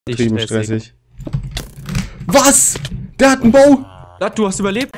Trieben stressig. Was? Der hat einen Bow! Du hast überlebt?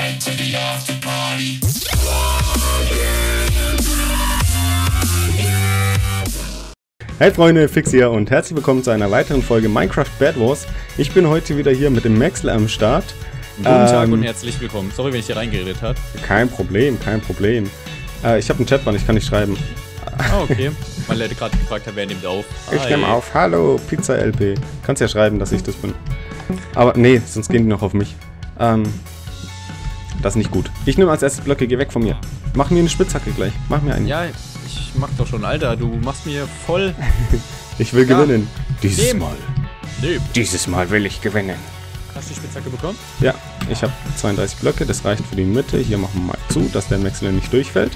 Hey Freunde, Fix hier und herzlich willkommen zu einer weiteren Folge Minecraft Bed Wars. Ich bin heute wieder hier mit dem Maxl am Start. Guten Tag und herzlich willkommen. Sorry, wenn ich hier reingeredet habe. Kein Problem, kein Problem. Ich habe einen Chatband, ich kann nicht schreiben. Ah, okay. Weil Leute gerade gefragt haben, wer nimmt auf. Ich nehme auf. Hallo, Pizza LP. Kannst ja schreiben, dass ich das bin. Aber nee, sonst gehen die noch auf mich. Das ist nicht gut. Ich nehme als erstes Blöcke, geh weg von mir. Mach mir eine Spitzhacke gleich. Mach mir eine. Ja, ich mach doch schon, Alter. Du machst mir voll... Ich will gewinnen. Dieses Nehm. Mal. Nee. Dieses Mal will ich gewinnen. Hast du die Spitzhacke bekommen? Ja, ich habe 32 Blöcke, das reicht für die Mitte. Hier machen wir mal zu, dass der Maxl nicht durchfällt.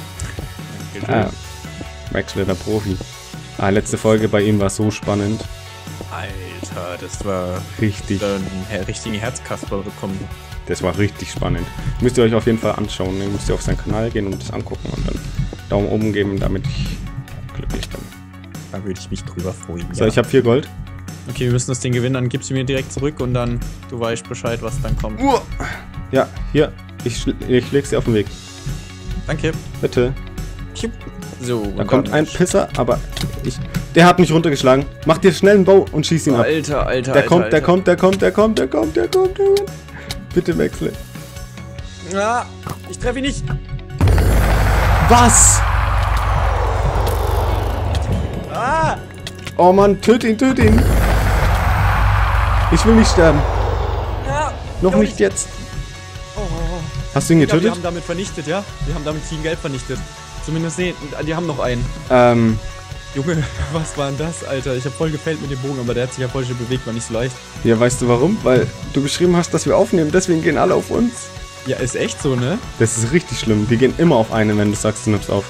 Maxl, der Profi. Letzte Folge bei ihm war so spannend. Alter, das war Richtig. einen richtigen Herzkasper bekommen. Das war richtig spannend. Müsst ihr euch auf jeden Fall anschauen. Ihr müsst ihr auf seinen Kanal gehen und das angucken und dann Daumen oben geben, damit ich glücklich bin. Da würde ich mich drüber freuen. So, ich habe 4 Gold. Okay, wir müssen das Ding gewinnen, dann gibst du mir direkt zurück und dann du weißt Bescheid, was dann kommt. Ja, hier. Ich leg's dir auf den Weg. Danke. Bitte. So, Da kommt ein Pisser, aber der hat mich runtergeschlagen. Mach dir schnell einen Bow und schieß ihn ab. Alter. Der kommt. Bitte Maxl. Ja, ich treffe ihn nicht. Was? Ah! Oh Mann, töte ihn. Ich will nicht sterben. Ja, Noch nicht jetzt. Oh. Hast du ihn Ich glaub, getötet? wir haben damit vernichtet, ja? Wir haben damit Team Gelb vernichtet. Zumindest, nee, die haben noch einen. Junge, was war denn das, Alter? Ich hab voll gefällt mit dem Bogen, aber der hat sich ja voll schon bewegt, war nicht so leicht. Ja, weißt du warum? Weil du geschrieben hast, dass wir aufnehmen, deswegen gehen alle auf uns. Ja, ist echt so, ne? Das ist richtig schlimm. Die gehen immer auf einen, wenn du sagst, du nimmst auf.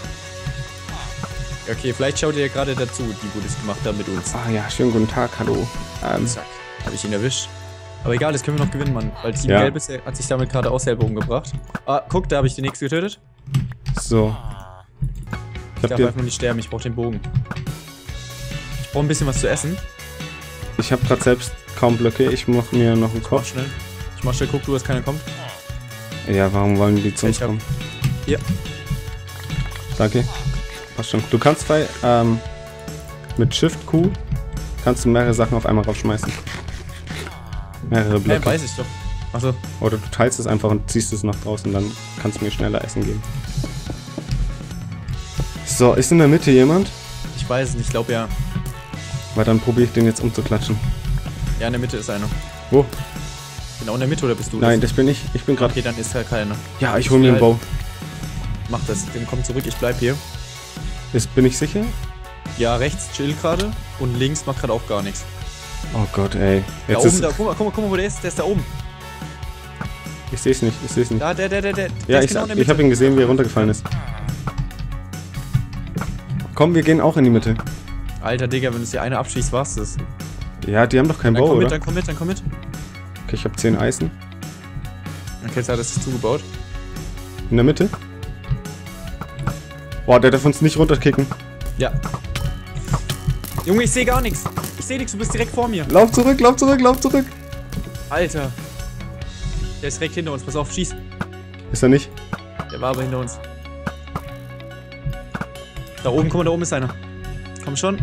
Okay, vielleicht schaut ihr ja gerade dazu, die wo das gemacht haben mit uns. Ah ja, schönen guten Tag, hallo. Zack, hab ich ihn erwischt. Aber egal, das können wir noch gewinnen, Mann. Weil Team Ja. Gelb hat sich damit gerade auch selber umgebracht. Ah, guck, da habe ich den nächsten getötet. So. Ich darf einfach nur nicht sterben, ich brauche den Bogen. Ich brauche ein bisschen was zu essen. Ich habe gerade selbst kaum Blöcke, ich mach mir noch einen Mach Kopf. schnell. Ich mach schnell, guck du, dass keiner kommt. Ja, warum wollen die zu uns Ich hab- kommen? Hier. Danke. Passt schon. Du kannst mit Shift Q kannst du mehrere Sachen auf einmal rausschmeißen. Mehrere Blöcke. Weiß ich doch. Achso. Oder du teilst es einfach und ziehst es nach draußen, dann kannst du mir schneller Essen geben. So, ist in der Mitte jemand? Ich weiß es nicht, ich glaube ja. Weil dann probiere ich den jetzt umzuklatschen. Ja, in der Mitte ist einer. Wo? Genau in der Mitte oder bist du Nein, das bin ich. Ich bin gerade. Okay, dann ist halt keiner. Ja, ich hole mir einen Bow. Mach das, dann komm zurück, ich bleib hier. Bin ich sicher? Ja, rechts chill gerade und links macht gerade auch gar nichts. Oh Gott, ey. Da Jetzt oben, ist. da, guck mal, wo der ist da oben. Ich sehe es nicht. Da, der Ja, ist ich genau in der Mitte. habe ihn gesehen, wie er runtergefallen ist. Komm, wir gehen auch in die Mitte. Alter, Digga, wenn du dir eine abschießt, war's das. Ja, die haben doch keinen Dann Bow, komm mit, oder? dann komm mit. Okay, ich habe 10 Eisen. Okay, jetzt hat er sich zugebaut. In der Mitte. Boah, der darf uns nicht runterkicken. Ja. Junge, ich sehe gar nichts. Ich sehe nichts, du bist direkt vor mir. Lauf zurück. Alter. Der ist direkt hinter uns, pass auf, schieß. Ist er nicht? Der war aber hinter uns. Da oben, guck mal, da oben ist einer. Komm schon.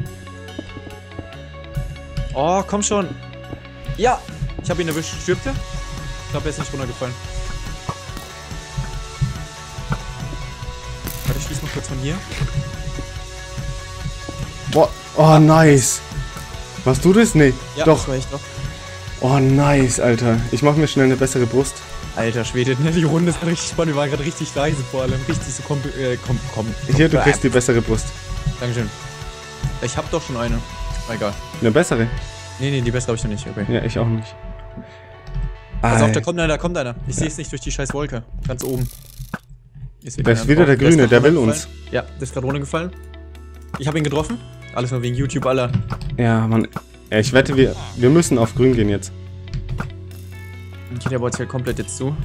Oh, komm schon. Ja, ich habe ihn erwischt. Stirbt er? Ich glaube, er ist nicht runtergefallen. Warte, ich schieß mal kurz von hier. Boah, oh nice. Machst du das? Nee. Ja, Doch. das war ich doch. Oh nice, Alter. Ich mache mir schnell eine bessere Brust. Alter Schwede, ne, die Runde ist gerade richtig spannend. Wir waren gerade richtig leise vor allem. Richtig so komm. Hier, du kriegst die bessere Brust. Dankeschön. Ich hab doch schon eine. Egal. Eine bessere? Nee, die bessere habe ich noch nicht. Okay. Ja, ich auch nicht. Pass auf, da Ei. kommt einer. Ich sehe es nicht durch die scheiß Wolke. Ganz oben. Da ist wieder der Grüne, der will uns. Ja, der ist gerade runtergefallen. Ich habe ihn getroffen. Alles nur wegen YouTube, Alter. Ja, Mann. Ja, ich wette, wir müssen auf grün gehen jetzt. Okay, der baut sich halt komplett jetzt zu.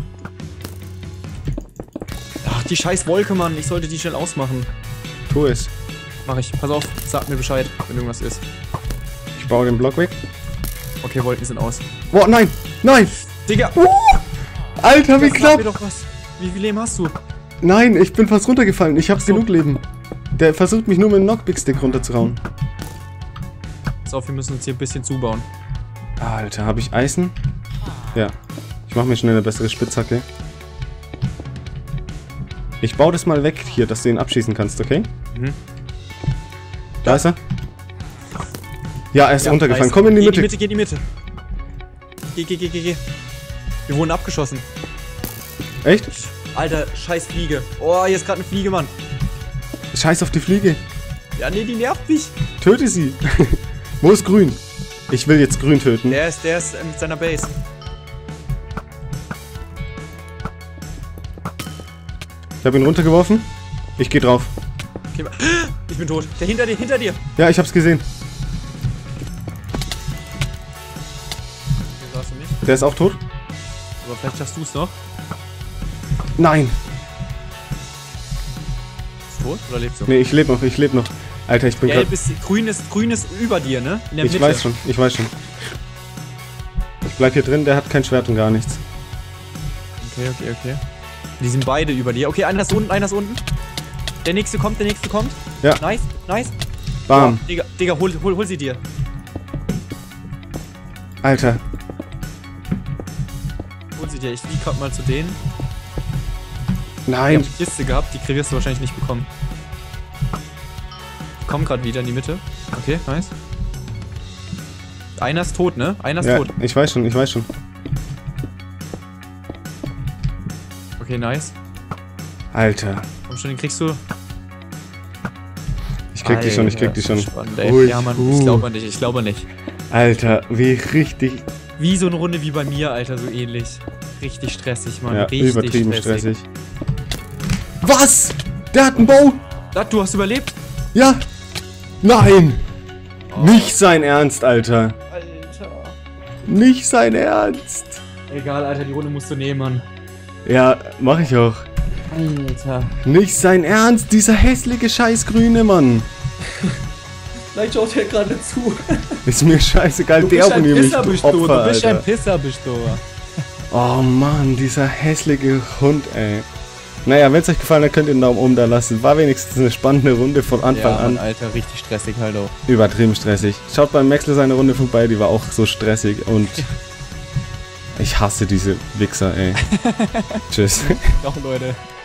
Ach, die scheiß Wolke, Mann. Ich sollte die schnell ausmachen. Tu es. Mach ich. Pass auf, sag mir Bescheid, wenn irgendwas ist. baue den Block weg. Okay, Wolken sind aus. Boah, nein! Nein! Digga! Alter, wie knapp! Doch was. Wie viel Leben hast du? Nein, ich bin fast runtergefallen. Ich hab genug Leben. Der versucht mich nur mit dem Knockpick-Stick runterzuhauen. Pass auf, wir müssen uns hier ein bisschen zubauen. Alter, habe ich Eisen? Ja. Ich mache mir schnell eine bessere Spitzhacke. Ich baue das mal weg hier, dass du ihn abschießen kannst, okay? Mhm. Da ist er. Ja, er ist runtergefallen. Nice. Komm in die Mitte. Geh in die Mitte. Geh. Wir wurden abgeschossen. Echt? Alter, scheiß Fliege. Oh, hier ist gerade eine Fliege, Mann. Scheiß auf die Fliege. Ja, nee, die nervt mich. Töte sie. Wo ist Grün? Ich will jetzt Grün töten. Der ist mit seiner Base. Ich habe ihn runtergeworfen. Ich gehe drauf. Okay, ich bin tot. Der hinter dir. Ja, ich hab's gesehen. Den warst du nicht. Der ist auch tot. Aber vielleicht schaffst du es noch. Nein. Ist tot oder lebst du? Nee, ich lebe noch. Alter, ich bin Gelb grad... ist, grün ist über dir, ne? In der Mitte. Ich weiß schon. Ich bleib hier drin, der hat kein Schwert und gar nichts. Okay. Die sind beide über dir. Okay, einer ist unten. Der nächste kommt. Ja. Nice. Bam. Oh, Digga, hol sie dir. Alter. Hol sie dir. Ich flieg grad mal zu denen. Nein. Ich hab die Kiste gehabt, die wirst du wahrscheinlich nicht bekommen. Ich komm grad wieder in die Mitte. Okay, nice. Einer ist tot, ne? Einer ist tot. Ich weiß schon. Okay, nice. Alter. Komm schon, den kriegst du. Ich krieg die schon. Spannend, ey. Ja, Mann, ich glaube nicht. Alter, wie richtig... Wie so eine Runde wie bei mir, Alter, so ähnlich. Richtig stressig, Mann. Ja, richtig übertrieben stressig. Was? Der hat einen Bow! Du hast überlebt? Ja! Nein! Oh. Nicht sein Ernst, Alter. Alter. Nicht sein Ernst. Egal, Alter, die Runde musst du nehmen, Mann. Ja, mach ich auch. Alter. Nicht sein Ernst, dieser hässliche Scheißgrüne, Mann. Vielleicht schaut er gerade zu. Ist mir scheißegal, der abonniert mich, du Opfer, Du bist ein Pisser, bist du. Oh Mann, dieser hässliche Hund, ey. Naja, wenn es euch gefallen hat, könnt ihr einen Daumen oben da lassen. War wenigstens eine spannende Runde von Anfang an. Alter, richtig stressig halt auch. Übertrieben stressig. Schaut beim Maxle seine Runde vorbei, die war auch so stressig und... Ich hasse diese Wichser, ey. Tschüss. Doch, Leute.